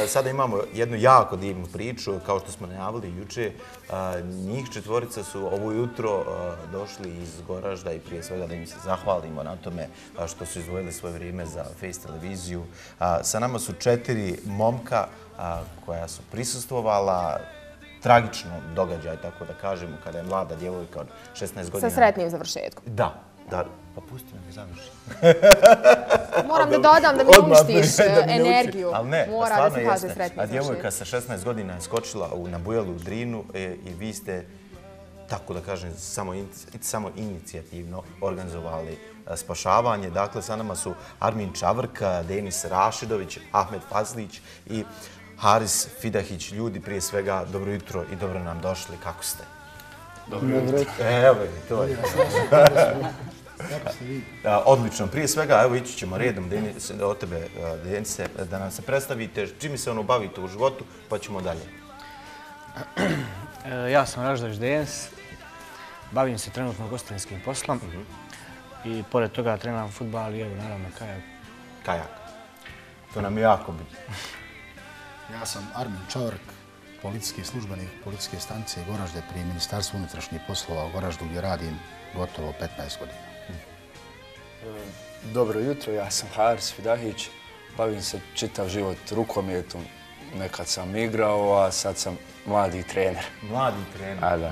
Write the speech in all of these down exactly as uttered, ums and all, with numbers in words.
sada imamo jednu jako divnu priču, kao što smo najavili juče. Njih četvorica su ovo jutro došli iz Goražda i prije svega da im se zahvalimo na tome što su izdvojili svoje vrijeme za Face televiziju. Sa nama su četiri momka koja su prisustvovala tragičnom događaju, tako da kažemo, kada je mlada djevojka od šesnaest godina... Sa sretnim završetkom. Da, da. Pa pusti me da završim. Moram da dodam da mi uništiš energiju. Ali ne, Mora da se kaže jeste. sretni A djevojka završetak. sa šesnaest godina je skočila na Bujelu Drinu i vi ste, tako da kažem, samo inicijativno organizovali spašavanje. Dakle, sa nama su Armin Čavrka, Denis Rašidović, Ahmed Fazlić i Haris Fidahić. Ljudi, prije svega, dobro jutro i dobro nam došli. Kako ste? Dobro jutro. Evo, to je. Odlično. Prije svega, evo ići ćemo redom od tebe, Denise, da nam se predstavite, čime se ono bavite u životu, pa ćemo dalje. Ja sam Raždović Denis, bavim se trenutno gostinskim poslom i pored toga treniram fudbal i evo naravno kajak. Kajak. To nam je jako bitno. Ja sam Armin Čavrk, policijski službenik policijske stanice Goražde pri Ministarstvu unutrašnjih poslova u Goraždu gdje radim gotovo petnaest godina. Dobro jutro, ja sam Haris Fidahić, bavim se čitav život rukometom. Nekad sam igrao, a sad sam mladi trener. Mladi trener. A da.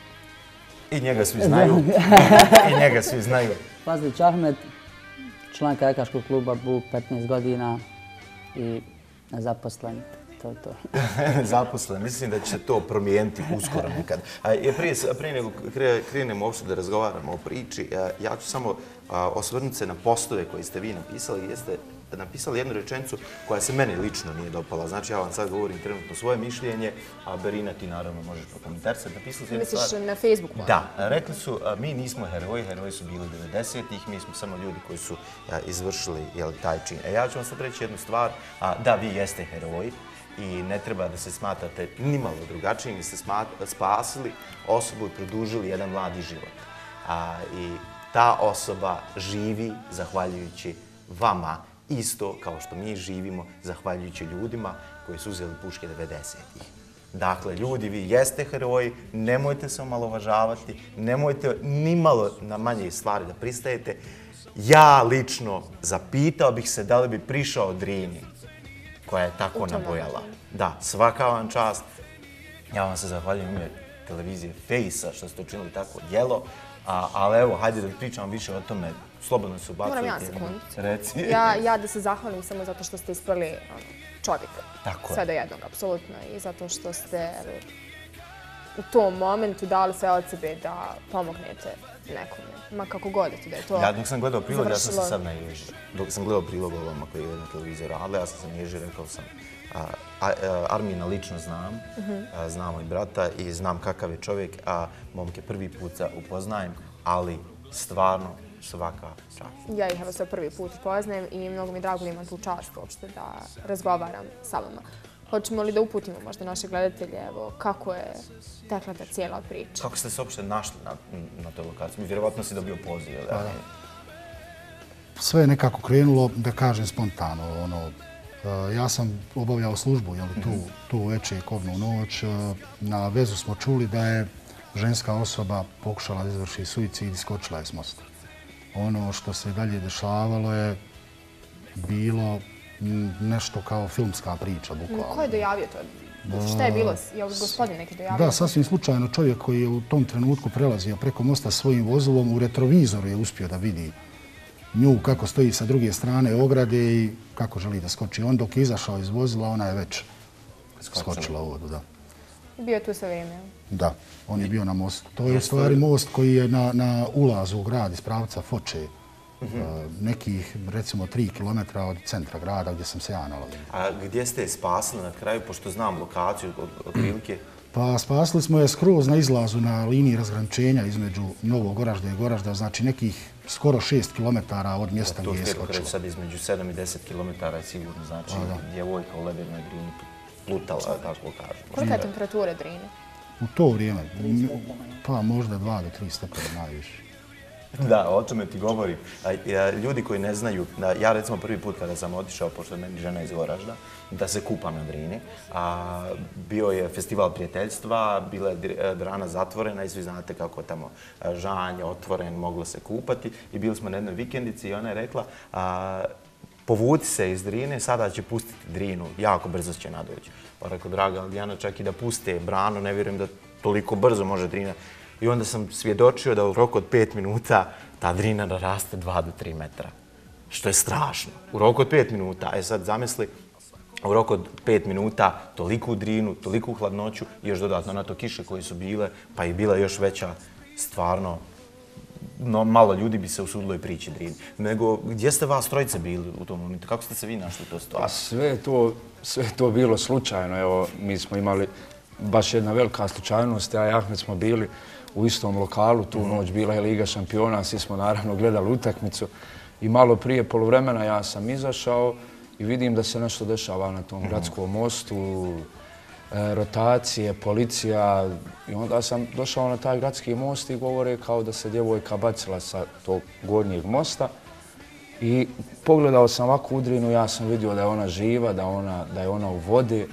I njega svi znaju. I njega svi znaju. Fazlić Ahmed, član kajakaškog kluba Buk, petnaest godina i nezaposlen. To, to. Zaposlen. Mislim da će se to promijeniti uskoro nekad. Prije, prije nego krenemo uopšte da razgovaramo o priči, ja ću samo osvrnuti se na postove koje ste vi napisali. Jeste napisali jednu rečenicu koja se meni lično nije dopala. Znači, ja vam sad govorim trenutno svoje mišljenje, a Berina, ti naravno možeš prokomentarisati. Napisali su jednu stvar. Misliš na Facebooku? Da. Rekli su, mi nismo heroji, heroji su bili devedesetih, mi smo samo ljudi koji su izvršili taj čin. E, ja ću vam sad reći jednu stvar. Da, vi jeste heroji i ne treba da se smatrate nimalo drugačijim. Vi ste spasili osobu i produžili jedan mladi život. I ta osoba živi zahvaljujući vama, isto kao što mi živimo zahvaljujući ljudima koji su uzeli puške devedesetih. Dakle, ljudi, vi jeste heroji, nemojte se omalovažavati, nemojte nimalo na manje stvari da pristajete. Ja lično zapitao bih se da li bi prišao Drini, koja je tako nabojala. Da, svaka vam čast. Ja vam se zahvaljujem ime televizije Face-a što ste učinili tako djelo. Ali evo, hajde da pričam više o tome. Slobodno se ubacujete. Moram ja sekundicu. Reci. Ja da se zahvalim samo zato što ste isprali čovjeka. Tako sve do jednog, apsolutno. I zato što ste u tom momentu dali sve od sebe da pomognete nekome. Ma kako god da je to Ja dok sam gledao prilog, ja sam se sad naježio. Dok sam gledao prilog ovama koji je na televiziji radila, ja sam se naježio, rekao sam Armina lično znam, znam moj brata i znam kakav je čovjek, a momke prvi put upoznajem, ali stvarno svaka čast. Ja ih evo sve prvi put upoznajem i mnogo mi je drago da imam tu čast uopšte da razgovaram sa vama. Hoćemo li da uputimo možda naše gledatelje, evo, kako je tekla ta cijela priča? Kako ste se uopšte našli na toj lokaciji? Vjerovatno si dobio poziv, ili? Sve je nekako krenulo, da kažem, spontano. Ja sam obavljao službu tu večer, kobnu noć. Na vezu smo čuli da je ženska osoba pokušala da izvrši suicid i skočila je s mosta. Ono što se dalje dešavalo je bilo nešto kao filmska priča, bukvalno. Ko je dojavio to? Šta je bilo? Je li gospodin neki dojavio? Da, sasvim slučajno čovjek koji je u tom trenutku prelazio preko mosta svojim vozilom, u retrovizoru je uspio da vidi nju kako stoji sa druge strane ograde i kako želi da skoči. On dok je izašao iz vozila, ona je već skočila u vodu, da. Bio je tu sve vrijeme? Da, on je bio na mostu. To je u stvari most koji je na ulazu u grad iz pravca Foče. Nekih, recimo, tri kilometra od centra grada gdje sam se ja nalazio. A gdje ste je spasili na kraju, pošto znam lokaciju od prilike? Pa spasili smo je skroz na izlazu na liniji razgraničenja između Novog Goražda i Goražda, znači nekih skoro šest kilometara od mjesta gdje je skočilo. To ste sad između sedam i deset kilometara je sigurno, znači djevojka u ledenoj Drini plutala, tako kažemo. Kolika je temperatura Drine? U to vrijeme, pa možda dva do tri stepena najviše. Da, o tome ti govorim. Ljudi koji ne znaju, ja recimo prvi put kada sam otišao, pošto je meni žena iz Goražda, da se kupam na Drini, bio je festival prijateljstva, bila je Drana zatvorena i svi znate kako tamo žanj, otvoren, moglo se kupati i bili smo na jednoj vikendici i ona je rekla povuci se iz Drine, sada će pustiti Drinu, jako brzo će nadoći. Pa rekao, draga Alijana, čak i da puste branu, ne vjerujem da toliko brzo može Drina. I onda sam svjedočio da u roku od pet minuta ta Drina naraste dva do tri metra. Što je strašno. U roku od pet minuta. E sad zamisli, u roku od pet minuta toliku Drinu, toliku hladnoću i još dodatno na to kiše koje su bile, pa i bila još veća, stvarno, no, malo ljudi bi se usudilo i prići Drini. Nego, gdje ste vas trojice bili u tom momentu? Kako ste se vi našli to stvar? Pa sve je to, sve je to bilo slučajno. Evo, mi smo imali baš jedna velika slučajnost. Ja i Ahmed smo bili u istom lokalu, tu noć bila je Liga šampiona, svi smo naravno gledali utakmicu i malo prije poluvremena ja sam izašao i vidim da se nešto dešava na tom gradskom mostu, rotacije, policija i onda sam došao na taj gradski most i govore kao da se djevojka bacila sa tog gornjeg mosta i pogledao sam ovako u Drinu, ja sam vidio da je ona živa, da, ona, da je ona u vodi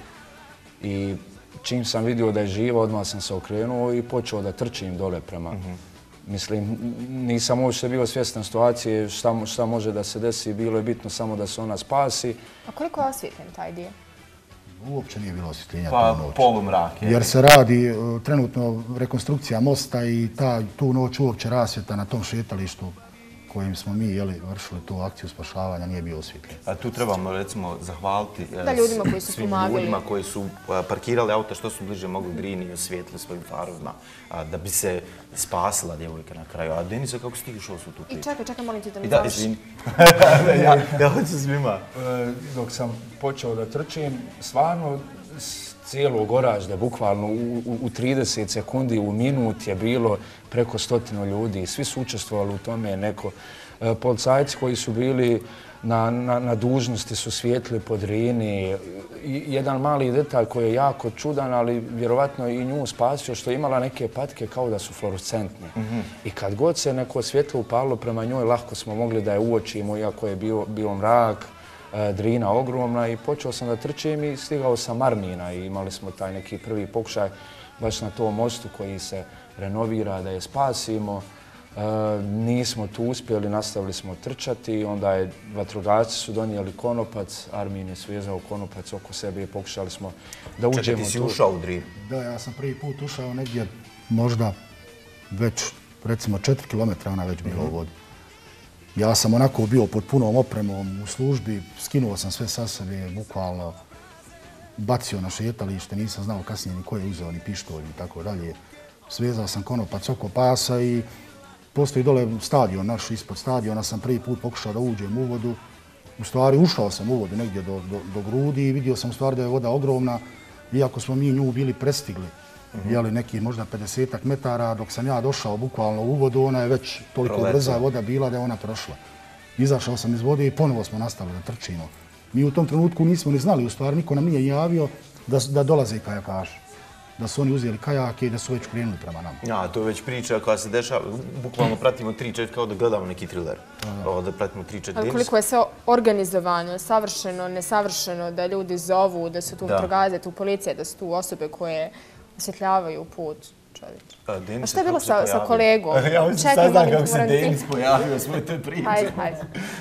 i čim sam vidio da je živa, odmah sam se okrenuo i počeo da trčim dole prema. Mm-hmm. Mislim, nisam uopšte bio svjestan situacije šta, šta može da se desi, bilo je bitno samo da se ona spasi. A koliko je osvjetljen taj dio? Uopće nije bilo osvjetljenja pa, tu noć. Polumrak. Jer se radi uh, trenutno rekonstrukcija mosta i ta, tu noć uopće rasvjeta na tom šetalištu kojim smo mi jeli, vršili tu akciju spašavanja, nije bio osvjetljen. A tu trebamo recimo zahvaliti da, ljudima koji su svim pomagali. ljudima koji su parkirali auta što su bliže mogli Drini i osvijetlili svojim farovima da bi se spasila djevojka na kraju. A Denisa, kako si ti ušao su tu priču? I čekaj, čekaj, molim ti da mi da, završi. izvini. ja, ja hoću svima. Dok sam počeo da trčim, stvarno cijelo Goražde, bukvalno u, u, u trideset sekundi, u minut je bilo preko stotinu ljudi. Svi su učestvovali u tome. Neko, e, policajci koji su bili na, na, na dužnosti su svijetli po Drini. I, jedan mali detalj koji je jako čudan, ali vjerovatno i nju spasio, što je imala neke patke kao da su fluorescentne. Mm-hmm. I kad god se neko svjetlo upalilo prema njoj, lahko smo mogli da je uočimo, iako je bio, bio mrak. Drina ogromna i počeo sam da trčim i stigao sam Armina i imali smo taj neki prvi pokušaj baš na tom mostu koji se renovira da je spasimo. E, nismo tu uspjeli, nastavili smo trčati, onda je vatrogasci su donijeli konopac, Armin je svezao konopac oko sebe i pokušali smo da uđemo tu. Čekaj, ti si ušao u Drinu? Da, ja sam prvi put ušao negdje možda već recimo četiri kilometra ona već bila mm-hmm. u vodi. Ja sam onako bio pod punom opremom u službi, skinuo sam sve sa sebe, bukvalno bacio na šetalište, nisam znao kasnije ni ko je uzeo, ni pištolj i tako dalje. Svezao sam konopac oko pasa i postoji dole stadion naš, ispod stadiona sam prvi put pokušao da uđem u vodu. U stvari ušao sam u vodu negdje do, do, do grudi i vidio sam u stvari da je voda ogromna, iako smo mi nju bili prestigli. Mm-hmm. Jeli neki možda pedesetak metara, dok sam ja došao bukvalno u vodu, ona je već toliko Proleto. brza voda bila da je ona prošla. Izašao sam iz vode i ponovo smo nastavili da trčimo. Mi u tom trenutku nismo ni znali, u stvari niko nam nije javio da, da dolaze kajakaši. Da su oni uzeli kajake i da su već krenuli prema nama. Ja, to je već priča koja se dešava, bukvalno pratimo tri četiri kao da gledamo neki thriller. Da, da pratimo tri četiri. Ali koliko je sve organizovano, savršeno, nesavršeno, da ljudi zovu, da su tu vatrogasci, tu policija, da su tu osobe koje osvjetljavaju put, čovječ. A šta je bilo sa, sa kolegom? Ja hoću saznam kako se Denis pojavio u svoj toj priči. Hajde, hajde.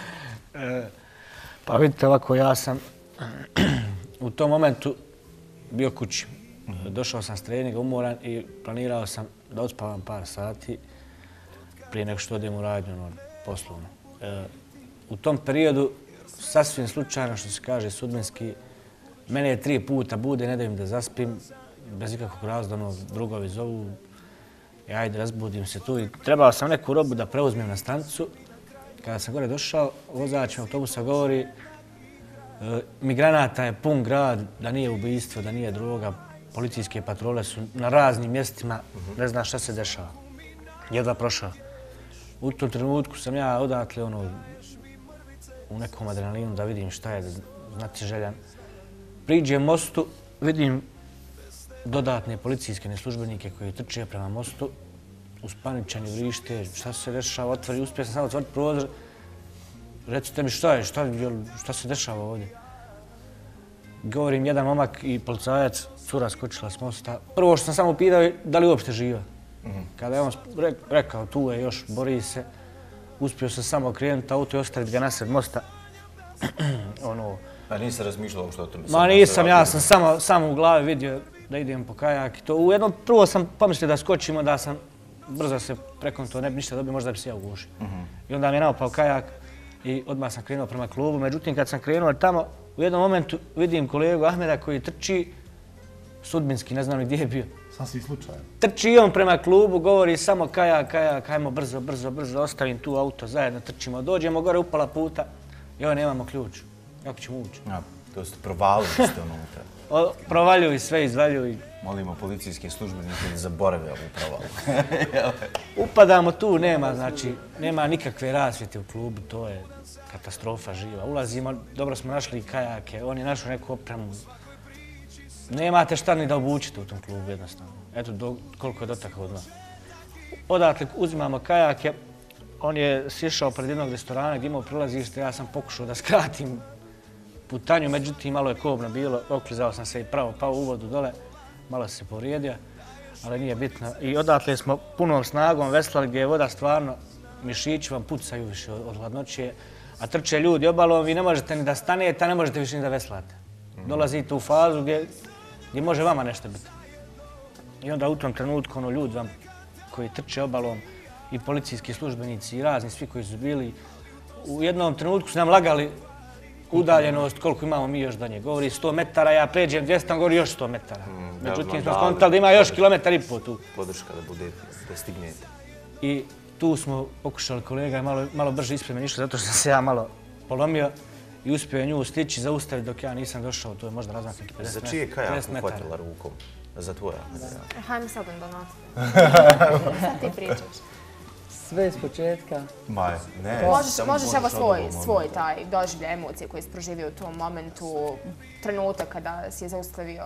Pa vidite ovako, ja sam u tom momentu bio kući. Došao sam s treninga umoran i planirao sam da odspavam par sati prije nego što odem u radnju ono, poslovno. U tom periodu, sasvim slučajno, što se kaže sudbinski, mene je tri puta bude, ne da im da zaspim, bez ikakvog razloga, ono, drugovi zovu, i ajde, razbudim se tu. I trebao sam neku robu da preuzmem na stanicu. Kada sam gore došao, vozač autobusa govori, e, migranata je pun grad, da nije ubijstvo, da nije droga, policijske patrole su na raznim mjestima, ne znam šta se dešava. Jedva prošao. U tom trenutku sam ja odatle ono, u nekom adrenalinu da vidim šta je, da znati željan. Priđem mostu, vidim dodatne policijske neslužbenike koji trče prema mostu uspaničani, vrište, šta se dešava, otvori, uspio sam samo otvoriti prozor. Recite mi šta je, šta, šta se dešava ovdje? Govorim, jedan momak i policajac, cura skočila s mosta. Prvo što sam samo pitao je da li uopšte živa. Kada je on rekao tu je još, bori se, uspio sam samo okrenuti auto i ostaviti ga nasred mosta. ono... A nisi razmišljala uopšte o tome? Ma nisam, ja sam samo, samo u glavi vidio da idem po kajak i to. U jednom, prvo sam pomislio da skočimo, da sam brzo se preko to ne bi ništa dobio, možda bi se ja ugušio. I onda mi je naopao kajak i odmah sam krenuo prema klubu. Međutim, kad sam krenuo tamo, u jednom momentu vidim kolegu Ahmeda koji trči, sudbinski, ne znam ni gdje je bio. Sasvim slučajno. Trči on prema klubu, govori samo kajak, kajak, hajmo brzo, brzo, brzo, ostavim tu auto, zajedno trčimo. Dođemo gore upala puta i ovo nemamo ključ. Kako ćemo ući? Ja, to ste provalili ste unutra. O, provaljuju sve, izvaljuju. Molimo policijske službenike da zaborave ovu provalu. Upadamo tu, nema, znači, nema nikakve rasvjete u klubu, to je katastrofa živa. Ulazimo, dobro smo našli kajake, on je našao neku opremu. Nemate šta ni da obučite u tom klubu jednostavno. Eto do, koliko je dotakao od nas. Odatle uzimamo kajake, on je sješao pred jednog restorana gdje imao prilazište, ja sam pokušao da skratim putanju, međutim malo je kobno bilo, oklizao sam se i pravo pao u vodu dole, malo se povrijedio, ali nije bitno. I odatle smo punom snagom veslali gdje je voda stvarno, mišići vam pucaju više od hladnoće, a trče ljudi obalom, vi ne možete ni da stanete, a ne možete više ni da veslate. Dolazite u fazu gdje, gdje može vama nešto biti. I onda u tom trenutku ono, ljudi vam koji trče obalom i policijski službenici i razni svi koji su bili, u jednom trenutku su nam lagali udaljenost koliko imamo mi još do nje. Govori sto metara, ja pređem dvjesto, on govori još sto metara. Međutim, smo skontali da ima još kilometar i pol tu. Podrška da budete, da stignete. I tu smo pokušali, kolega je malo, malo brže ispred mene išao, zato što sam se ja malo polomio i uspio je nju stići, zaustaviti dok ja nisam došao, to je možda razmak neki pedeset metara. Za čije kajak uhvatila rukom? Za tvoja? Hajmo sad onda na to. Sad ti pričaš. Sve iz početka. Ma, ne. Možeš, možeš evo svoj, svoj taj doživljaj emocije koji si proživio u tom momentu, trenutak kada si je zaustavio.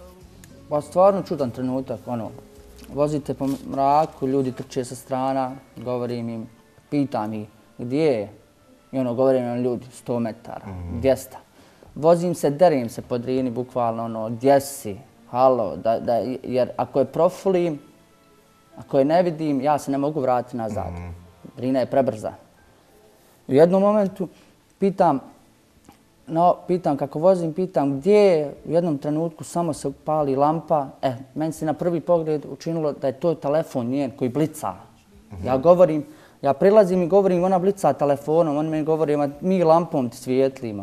Pa stvarno čudan trenutak, ono, vozite po mraku, ljudi trče sa strana, govorim im, pitam ih gdje je, i ono, govorim im ljudi, sto metara, dvjesto. Vozim se, derim se po Drini, bukvalno, ono, gdje si, halo, da, da, jer ako je profulim, ako je ne vidim, ja se ne mogu vratiti nazad. Drina je prebrza. U jednom momentu pitam, no, pitam kako vozim, pitam gdje je, u jednom trenutku samo se upali lampa. E, meni se na prvi pogled učinilo da je to telefon njen koji blica. Ja govorim, ja prilazim i govorim, ona blica telefonom, on meni govori, mi lampom ti svijetlimo.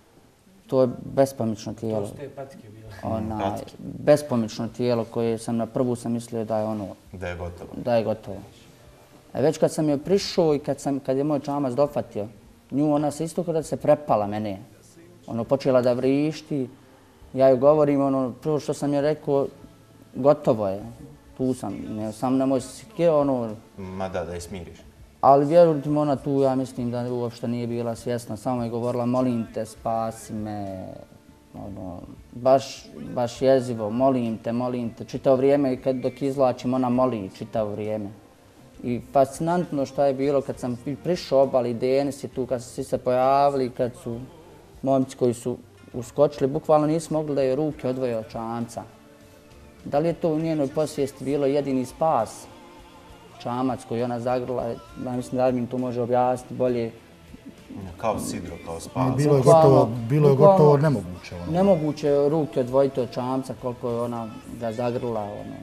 To je bespomično tijelo. To su te patike bile. Onaj, bespomično tijelo koje sam na prvu sam mislio da je ono... Da je gotovo. Da je gotovo. A već kad sam joj prišao i kad, sam, kad je moj čamac dofatio, nju ona se isto kada se prepala mene. Ono, počela da vrišti. Ja joj govorim, ono, prvo što sam joj rekao, gotovo je. Tu sam, ne, sam na moj sikir, ono... Ma da, da je smiriš. Ali vjerujte mi, ona tu, ja mislim da uopšte nije bila svjesna. Samo je govorila, molim te, spasi me. Ono, baš, baš jezivo, molim te, molim te. Čitavo vrijeme, kad dok izlačim, ona moli čitavo vrijeme. I fascinantno što je bilo kad sam prišao obali, Denis je tu, kad su svi se pojavili, kad su momci koji su uskočili, bukvalno nisu mogli da joj ruke odvoje od čamca. Da li je to u njenoj posvijesti bilo jedini spas? Čamac koji ona zagrla, ja mislim da mi to može objasniti bolje. Kao sidro, kao spas. Bilo je gotovo, bilo je gotovo nemoguće. Ono. Nemoguće ruke odvojiti od čamca koliko je ona ga zagrla. Ono.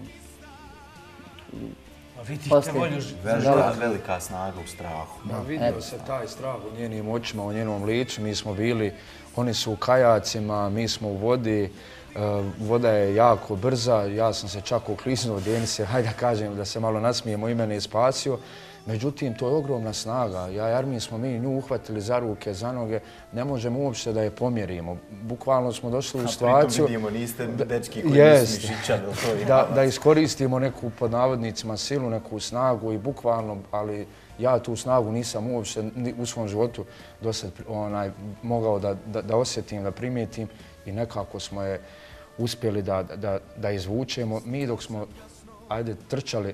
A vidite volju velika, velika snaga u strahu. Da, vidio se taj strah u njenim očima, u njenom licu. Mi smo bili, oni su u kajacima, mi smo u vodi. Voda je jako brza, ja sam se čak ukliznuo, Denis je, hajde da kažem, da se malo nasmijemo, i mene je spasio. Međutim, to je ogromna snaga. Ja i Armin smo mi nju uhvatili za ruke, za noge, ne možemo uopšte da je pomjerimo. Bukvalno smo došli u situaciju... A pritom vidimo, niste dečki koji nisu mišićani. Da, da iskoristimo neku, pod navodnicima, silu, neku snagu i bukvalno, ali ja tu snagu nisam uopšte u svom životu dosad onaj, mogao da, da, da osjetim, da primijetim i nekako smo je uspjeli da, da, da izvučemo. Mi dok smo, ajde, trčali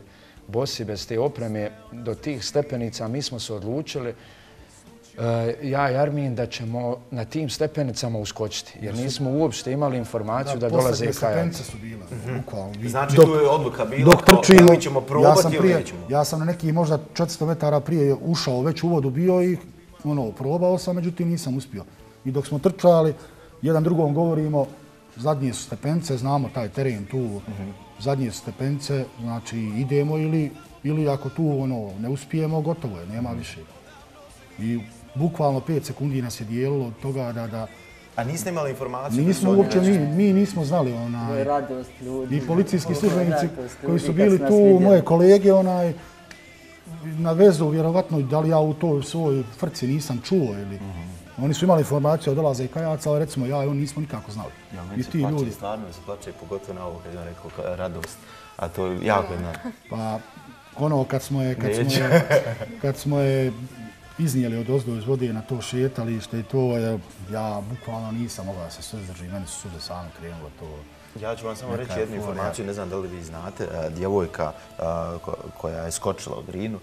bosi bez te opreme do tih stepenica. Mi smo se odlučili, ja i Armin, da ćemo na tim stepenicama uskočiti, jer nismo uopšte imali informaciju da dolaze kajaci. Stepenice su bile, bukvalno. Znači tu je odluka bila dok kao trčimo, ili ćemo probati ili nećemo. Ja sam na neki možda četiristo metara prije ušao, već u vodu bio i ono, probao sam, međutim nisam uspio. I dok smo trčali, jedan drugom govorimo, zadnje su stepenice, znamo taj teren tu, zadnje su stepenice, znači idemo ili, ili ako tu ono, ne uspijemo, gotovo je, nema više. I bukvalno pet sekundi nas je dijelilo od toga da... da A niste imali informaciju? Nismo uopće, mi, mi nismo znali onaj... radost ljudi. I policijski službenici koji su bili tu, moje kolege, onaj, na vezu, vjerovatno, da li ja u toj svojoj frci nisam čuo ili... Oni su imali informaciju od dolaze i kajaca, ali recimo ja i on nismo nikako znali. Ja, I ti plače, ljudi. Stvarno se plače, pogotovo na ovo kad je on rekao radost. A to je jako jedna... Pa ono kad smo je, kad smo je, kad smo je iznijeli od ozdo iz vode na to šetalište i to je, ja bukvalno nisam mogao se suzdržati, meni su suze same krenule to. Ja ću vam samo reći jednu informaciju, ne znam da li vi znate, djevojka koja je skočila u Drinu,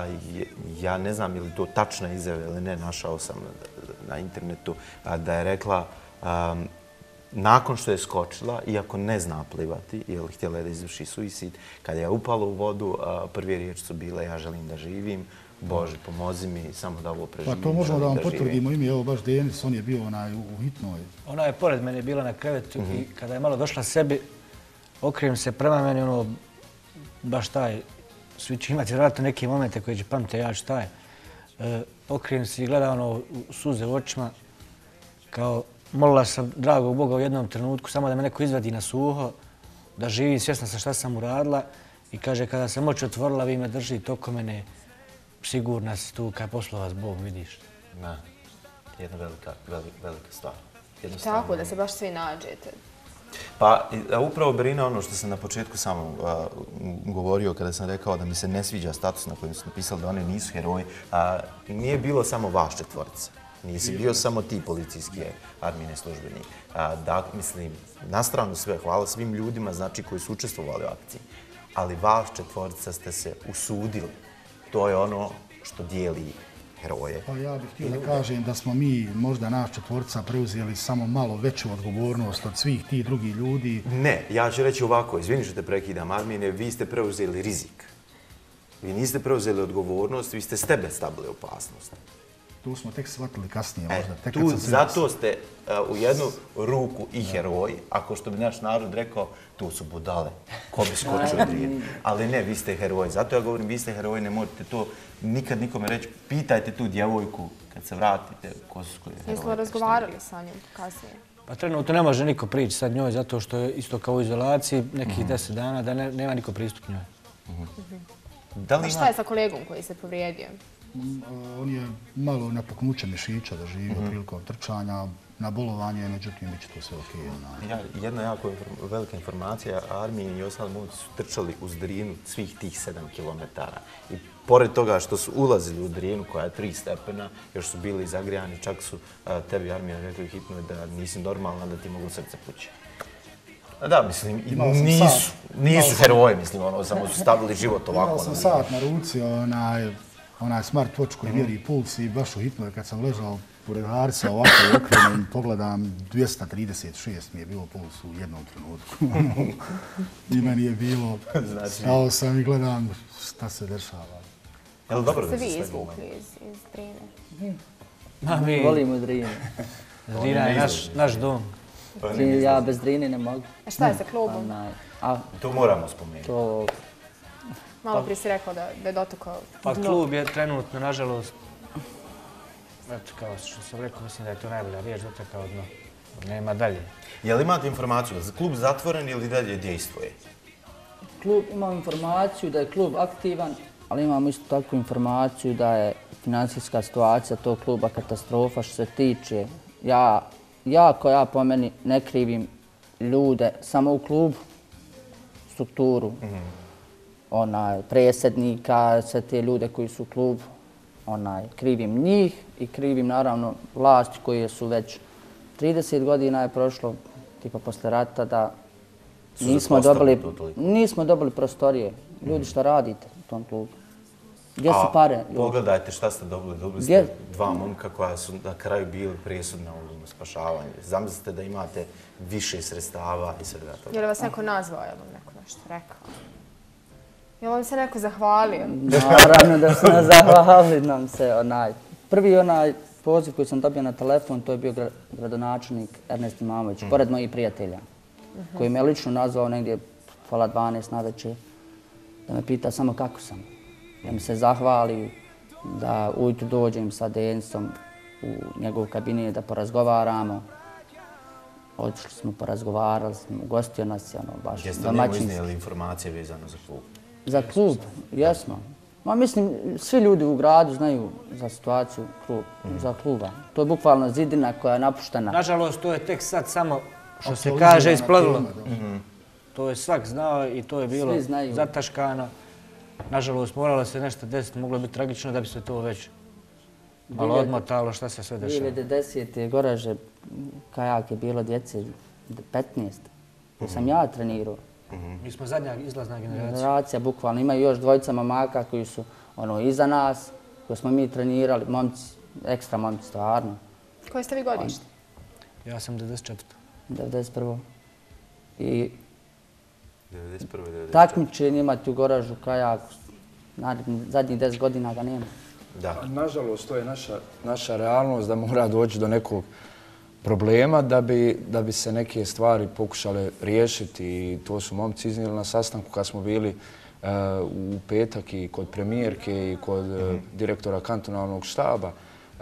ja ne znam je li to tačna izjava ili ne, našao sam na internetu, da je rekla nakon što je skočila, iako ne zna plivati, jer htjela je da izvrši suicid, kada je upala u vodu, prve riječi su bile ja želim da živim, Bože, pomozi mi samo da ovo preživim. Pa to možemo da vam potvrdimo ime, evo baš Denis, on je bio onaj u hitnoj. Ona je pored mene bila na krevetu i kada je malo došla sebi, okrenem se prema meni, ono, baš taj, svi će imati vjerojatno neke momente koje će pamte, ja ću taj. Okrenem se i gleda ono suze u očima, kao molila sam dragog Boga u jednom trenutku, samo da me neko izvadi na suho, da živim, svjesna sam šta sam uradila i kaže kada se moć otvorila, vi me držite oko mene, sigurna si tu, kaj poslao vas Bog, vidiš. Da, jedna velika, velika, velika stvar. Tako, da se baš svi nađete. Pa upravo Brina, ono što sam na početku samo govorio kada sam rekao da mi se ne sviđa status na kojem su napisali da one nisu heroji, nije bilo samo vaš četvorica. Nisi bio samo ti policijski Armine službenik. Da, mislim, na stranu sve, hvala svim ljudima znači, koji su učestvovali u akciji, ali vaš četvorica ste se usudili. To je ono što dijeli heroje. Pa ja bih htio da kažem da smo mi, možda naš četvorca, preuzeli samo malo veću odgovornost od svih tih drugih ljudi. Ne, ja ću reći ovako, izvini što te prekidam, Armine, vi ste preuzeli rizik. Vi niste preuzeli odgovornost, vi ste s tebe stavili opasnost. Tu smo tek shvatili kasnije možda. E, tu, zato ste uh, u jednu ruku i heroji, ako što bi naš narod rekao, tu su budale, ko bi skočio Drinu. Ali ne, vi ste heroji. Zato ja govorim, vi ste heroji, ne možete to nikad nikome reći. Pitajte tu djevojku kad se vratite, ko su koji heroji. Jesmo razgovarali sa njim kasnije? Pa trenutno ne može niko prići sad njoj, zato što je isto kao u izolaciji, nekih deset dana, da ne, nema niko pristup njoj. Da li A šta je sa kolegom koji se povrijedio? On je malo napuknuće mišića doživio prilikom trčanja, na bolovanje, međutim, bit će to sve okej. Ja, jedna jako velika informacija, Armin i ostali momci su trčali uz Drinu svih tih sedam kilometara. I pored toga što su ulazili u Drinu, koja je tri stepena, još su bili zagrijani, čak su tebi, Armin, rekli hitno da nisi normalna, da ti mogu srce pući. Da, mislim, nisu, nisu heroji, mislim, ono, samo su stavili život ovako. Imao sam sat na ruci, onaj, onaj smart watch koji mjeri puls i baš u hitnoj kad sam ležao pored Harisa ovako okrenem, pogledam, dvjesto trideset šest mi je bilo puls u jednom trenutku. I meni je bilo, stao sam i gledam šta se dešava. Jel dobro da ste se vi sve izvukli iz, iz Drine? Ma mi, Volimo Drinu. Drina je naš, naš dom. Ja bez Drine ne mogu. A šta je sa klubom? Onaj, a To moramo spomenuti. to Malo prije si rekao da, da je dotakao Pa dno. klub je trenutno, nažalost, eto kao što sam rekao, mislim da je to najbolja riječ, dotakao dno. Nema dalje. Jel imate informaciju da je klub zatvoren ili dalje dejstvuje? klub, imam informaciju da je klub aktivan, ali imamo isto tako informaciju da je financijska situacija tog kluba katastrofa što se tiče. Ja, ja koja po meni ne krivim ljude samo u klubu, strukturu, mm-hmm. onaj, predsjednika, sve te ljude koji su u klubu, onaj, krivim njih i krivim naravno vlasti koje su već trideset godina je prošlo, tipa posle rata, da Nismo dobili, nismo dobili prostorije. Ljudi, šta radite u tom klubu? Gdje su pare? Ljudi? Pogledajte šta ste dobili. Dobili ste dva momka koja su na kraju bili presudna u spašavanju. Zamislite da imate više sredstava i svega toga. Je li vas neko nazvao, je li vam neko nešto rekao? Je li vam se neko zahvalio? Naravno da su nas zahvalili nam se. Onaj. Prvi onaj poziv koji sam dobio na telefon, to je bio gradonačelnik Ernest Imamović, mm. pored mojih prijatelja, mm -hmm. koji me lično nazvao negdje pola dvanaest na večer, da me pita samo kako sam. Da mi se zahvali, da ujutru dođem sa Denisom u njegov kabinet da porazgovaramo. Otišli smo, porazgovarali smo, ugostio nas je ono baš domaćinski. Jeste li njemu iznijeli informacije vezano za klub? Za klub, jesmo. Ma mislim, svi ljudi u gradu znaju za situaciju klub, mm. za kluba. To je bukvalno zidina koja je napuštena. Nažalost, to je tek sad samo, što se kaže, isplavilo. Mm-hmm. To je svak znao i to je bilo zataškano. Nažalost, moralo se nešto desiti, moglo biti tragično da bi se to već malo odmotalo, šta se sve dešava. dvije hiljade desete. Goraže, kajak je bilo djece petnaest. Mm-hmm. sam ja trenirao. Mm-hmm. Mi smo zadnja izlazna generacija. Generacija, bukvalno. Imaju još dvojica mamaka koji su ono, iza nas, koje smo mi trenirali, momci, ekstra momci, stvarno. Koje ste vi godište? Ja sam devedeset četvrta. devedeset prva. I devedeset prva. devedeset četvrta. takmičenje imati u Goražu kajaku, zadnjih deset godina ga nema. Da. Nažalost, to je naša, naša realnost da mora doći do nekog problema da bi, da bi se neke stvari pokušale riješiti i to su momci iznijeli na sastanku kad smo bili uh, u petak i kod premijerke i kod uh, mm-hmm. direktora kantonalnog štaba. Uh,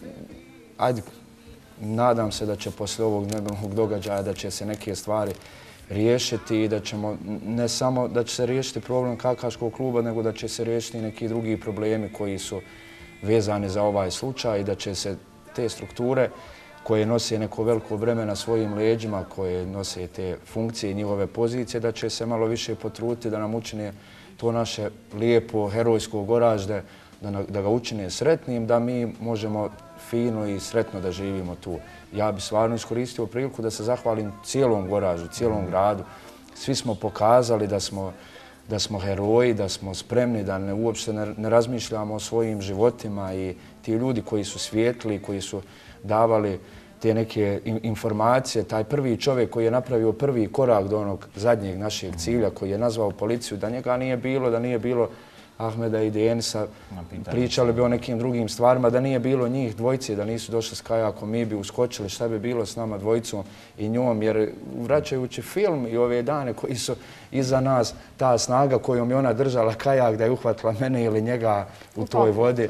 ajde, nadam se da će posle ovog nedeljnog događaja da će se neke stvari riješiti i da ćemo ne samo da će se riješiti problem kakaškog kluba, nego da će se riješiti i neki drugi problemi koji su vezani za ovaj slučaj i da će se te strukture koje nose neko veliko breme na svojim leđima, koje nose te funkcije i njihove pozicije, da će se malo više potruditi da nam učine to naše lijepo, herojsko Goražde, da, na, da ga učine sretnim, da mi možemo fino i sretno da živimo tu. Ja bi stvarno iskoristio priliku da se zahvalim cijelom Goražu, cijelom gradu. Svi smo pokazali da smo, da smo heroji, da smo spremni, da ne, uopšte ne, ne razmišljamo o svojim životima i ti ljudi koji su svijetli, koji su davali te neke informacije, taj prvi čovjek koji je napravio prvi korak do onog zadnjeg našeg cilja, koji je nazvao policiju, da njega nije bilo, da nije bilo Ahmeda i Denisa, pričali bi o nekim drugim stvarima, da nije bilo njih dvojci, da nisu došli s kajakom, mi bi uskočili, šta bi bilo s nama dvojicom i njom, jer vraćajući film i ove dane koji su iza nas, ta snaga kojom je ona držala kajak da je uhvatila mene ili njega u toj vodi,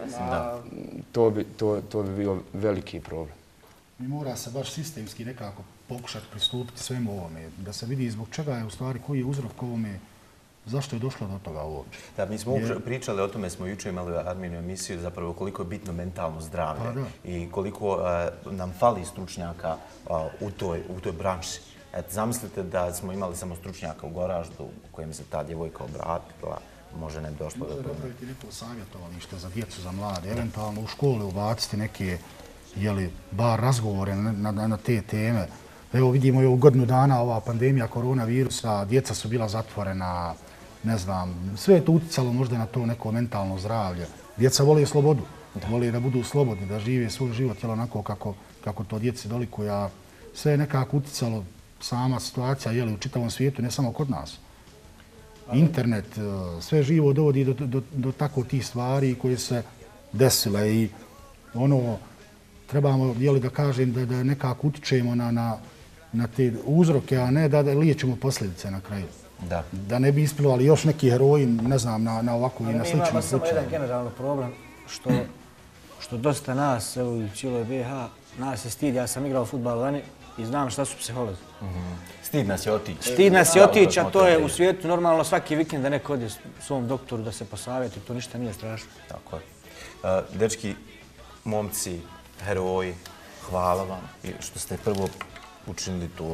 to bi, to, to bi bio veliki problem. Mi mora se baš sistemski nekako pokušati pristupiti svemu ovome, da se vidi zbog čega je u stvari, koji je uzrok ovome, zašto je došlo do toga uopće. Da, mi smo je... pričali o tome, smo jučer imali Arminiju emisiju, zapravo koliko je bitno mentalno zdravlje pa, i koliko uh, nam fali stručnjaka uh, u, toj, u toj branši. Et, zamislite da smo imali samo stručnjaka u Goraždu u kojem se ta djevojka obratila, može ne bi došlo do toga. Može napraviti neko savjetovalište za djecu, za mlade, eventualno u škole ubaciti neke jeli, bar razgovore na, na, na te teme. Evo vidimo i u godinu dana ova pandemija koronavirusa, djeca su bila zatvorena, ne znam, sve je to uticalo možda na to neko mentalno zdravlje. Djeca vole slobodu, da. vole da budu slobodni, da žive svoj život jel, onako kako, kako to djeci dolikuje, a sve je nekako uticalo sama situacija jeli, u čitavom svijetu, ne samo kod nas. Internet, sve živo dovodi do, do, do tako tih stvari koje se desile i ono, trebamo, jeli da kažem, da, da nekako utičemo na, na, na te uzroke, a ne da, da liječimo posljedice na kraju. Da. Da ne bi isplovali još neki heroji, ne znam, na, na ovakvu i na sličnu slučaju. Ima samo jedan generalni problem, što, što dosta nas, evo u cijeloj B iH, nas je stid. Ja sam igrao fudbal vani i znam šta su psiholozi. Mm-hmm. Stid nas je otići. Stid nas je otići, a to je u svijetu normalno svaki vikend da neko ode svom doktoru da se posavjeti, to ništa nije strašno. Tako je. Uh, dečki, momci, heroji, hvala vam što ste prvo učinili to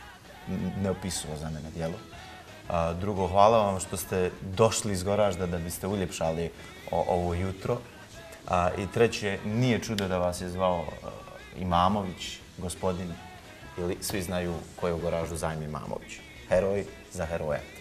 neopisivo za mene djelo. A, drugo, hvala vam što ste došli iz Goražda da biste uljepšali o, ovo jutro. A, I treće, nije čudo da vas je zvao uh, Imamović, gospodin, ili svi znaju ko je u Goraždu Zajm Imamović. heroj za heroja.